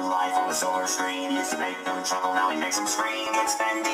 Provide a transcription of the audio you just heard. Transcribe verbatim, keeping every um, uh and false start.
life on the silver screen. Used to make them tremble, now he makes them scream. It's been